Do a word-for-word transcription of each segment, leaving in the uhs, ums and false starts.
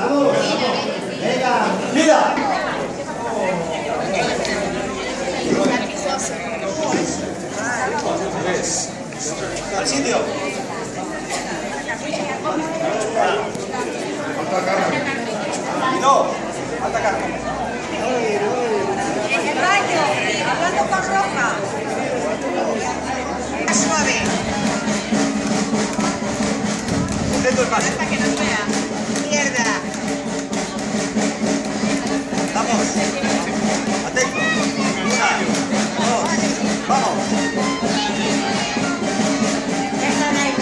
¡Vamos! ¡Venga! ¡Mira! ¡Al sitio! ¡No! ¡Alta carga! En el baño, hablando con Roja. Suave. Intento el paso. Hasta que nos vea. Mierda. Vamos. Atento. Una, dos, vamos. Déjala ahí.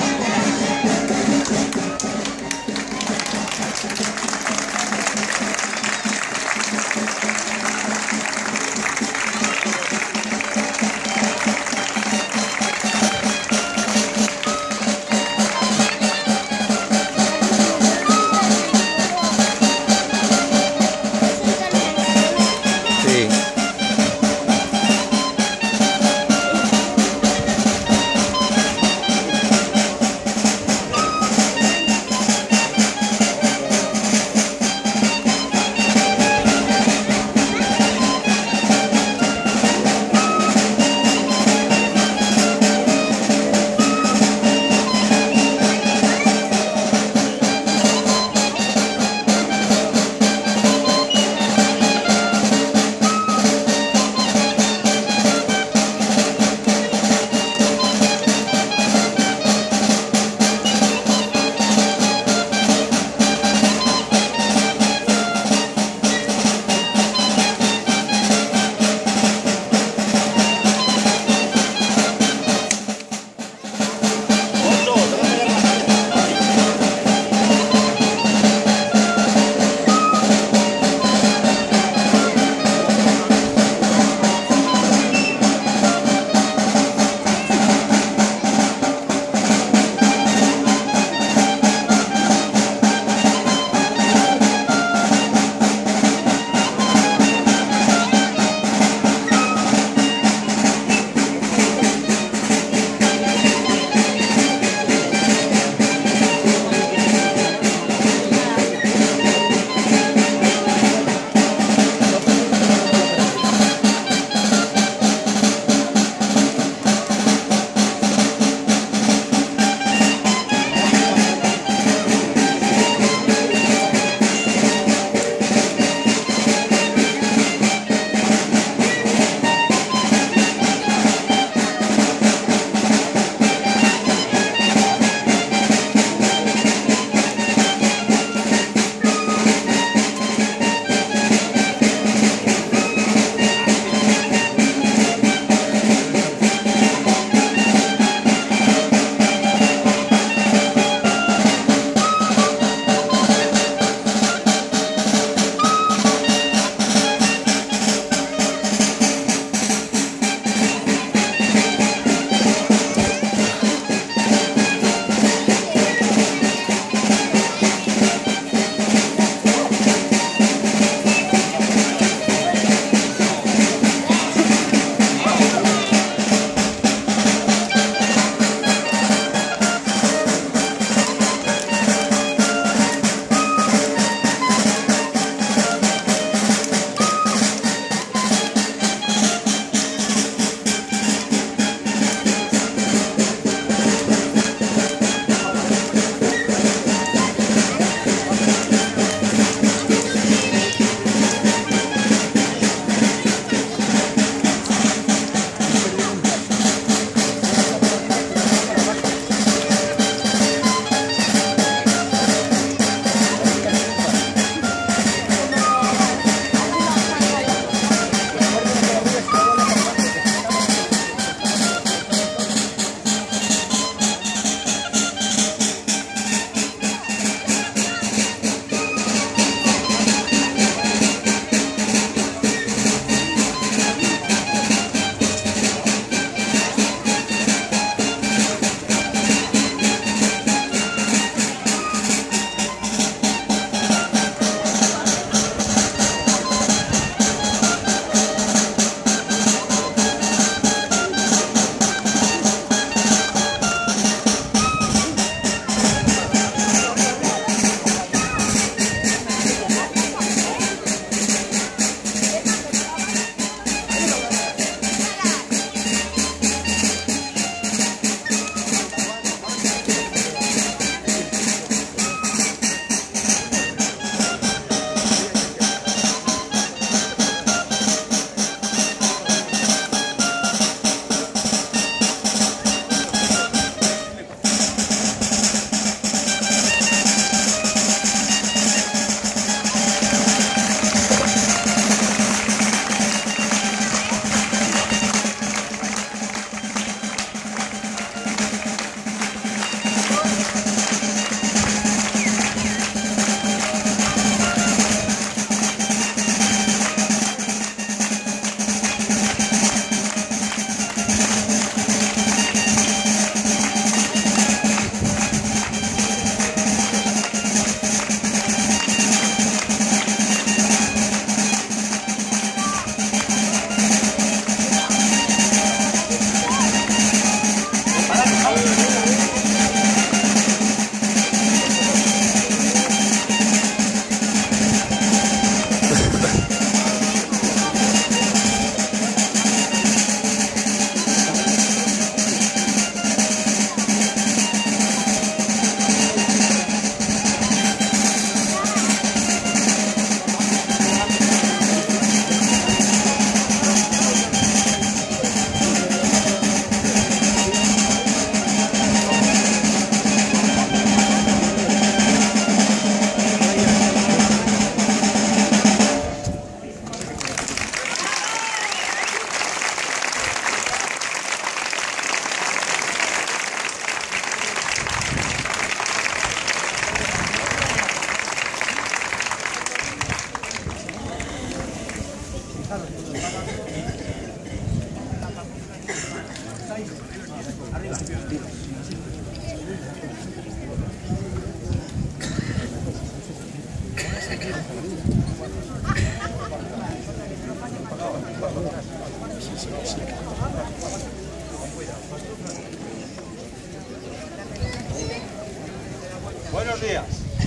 Buenos días.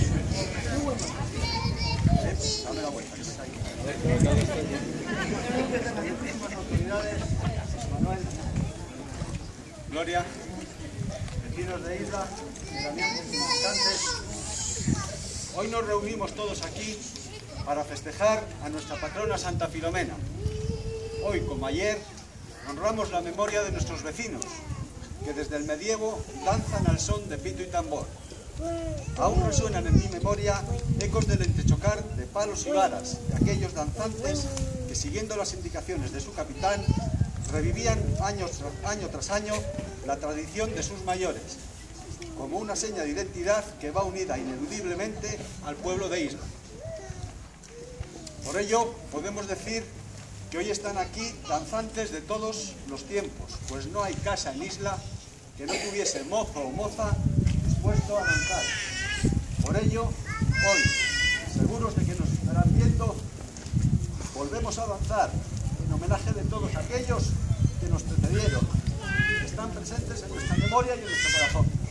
Dame la vuelta. Autoridades, Manuel, Gloria, vecinos de Isla, ayuntamientos y visitantes. Hoy nos reunimos todos aquí para festejar a nuestra patrona Santa Filomena. Hoy, como ayer, honramos la memoria de nuestros vecinos, que desde el medievo danzan al son de pito y tambor. Aún resuenan en mi memoria ecos del entrechocar de palos y varas de aquellos danzantes que, siguiendo las indicaciones de su capitán, revivían año tras, año tras año la tradición de sus mayores, como una seña de identidad que va unida ineludiblemente al pueblo de Isla. Por ello, podemos decir que hoy están aquí danzantes de todos los tiempos, pues no hay casa en Isla que no tuviese mozo o moza dispuesto a danzar. Por ello, hoy, seguros de que nos estarán viendo, volvemos a danzar en homenaje de todos aquellos que nos precedieron, que están presentes en nuestra memoria y en nuestro corazón.